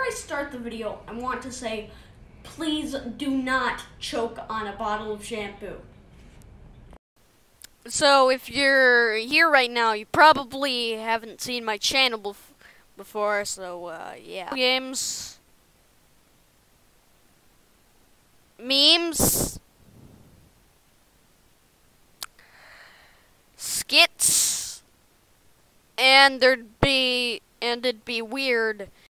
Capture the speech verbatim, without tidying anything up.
I start the video, I want to say, please do not choke on a bottle of shampoo. So if you're here right now, you probably haven't seen my channel bef before, so uh, yeah. Games, memes, skits, and there'd be, and it'd be weird